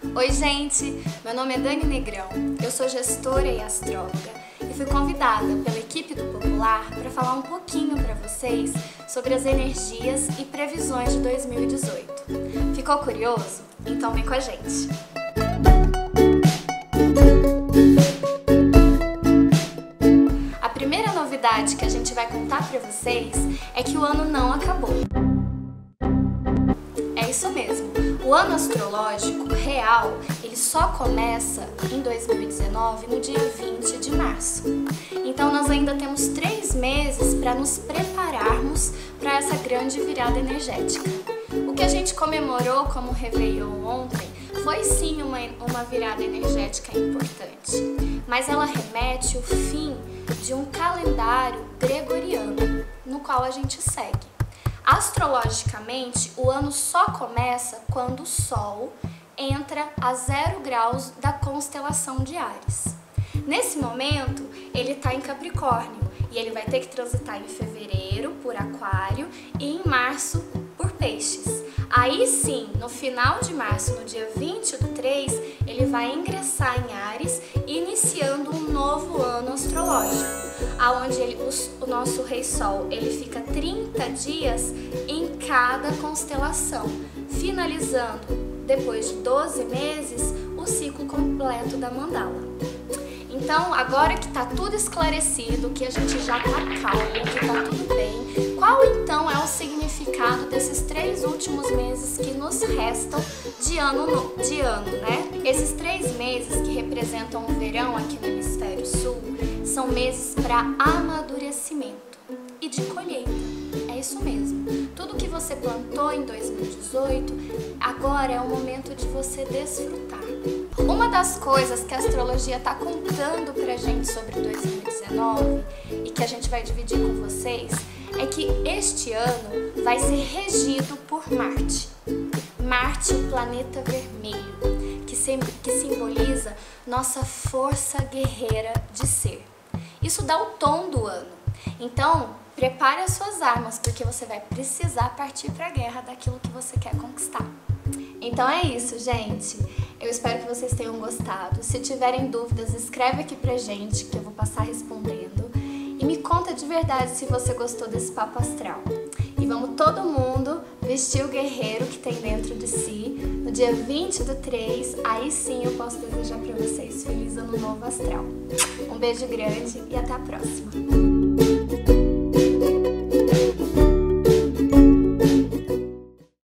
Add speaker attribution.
Speaker 1: Oi gente, meu nome é Dani Negrão, eu sou gestora e astróloga e fui convidada pela equipe do Popular para falar um pouquinho para vocês sobre as energias e previsões de 2018. Ficou curioso? Então vem com a gente! A primeira novidade que a gente vai contar para vocês é que o ano não acabou. É isso mesmo, o ano astrológico real, ele só começa em 2019, no dia 20 de março. Então nós ainda temos 3 meses para nos prepararmos para essa grande virada energética. O que a gente comemorou como Réveillon ontem foi sim uma virada energética importante, mas ela remete ao fim de um calendário gregoriano, no qual a gente segue. Astrologicamente, o ano só começa quando o Sol entra a 0 graus da constelação de Áries. Nesse momento, ele está em Capricórnio e ele vai ter que transitar em fevereiro por Aquário e em março por Peixes. Aí sim, no final de março, no dia 20/3, ele vai ingressar em Áries, iniciando um novo ano astrológico, aonde o nosso Rei Sol ele fica 30 dias em cada constelação, finalizando, depois de 12 meses, o ciclo completo da mandala. Então, agora que está tudo esclarecido, que a gente já está calmo, que está tudo bem, qual então é o significado desses 3 últimos meses que nos restam de ano, né? Esses 3 meses que representam o verão aqui no hemisfério sul são meses para amadurecimento e de colheita. É isso mesmo. Tudo que você plantou em 2018, agora é o momento de você desfrutar. Uma das coisas que a astrologia está contando pra gente sobre 2019 e que a gente vai dividir com vocês é que este ano vai ser regido por Marte. Marte, o planeta vermelho, que simboliza nossa força guerreira de ser. Isso dá o tom do ano. Então, prepare as suas armas, porque você vai precisar partir para a guerra daquilo que você quer conquistar. Então é isso, gente. Eu espero que vocês tenham gostado. Se tiverem dúvidas, escreve aqui pra gente, que eu vou passar respondendo. E me conta de verdade se você gostou desse papo astral. E vamos todo mundo vestir o guerreiro que tem dentro de si. No dia 20/3, aí sim eu posso desejar pra vocês feliz ano novo astral. Um beijo grande e até a próxima.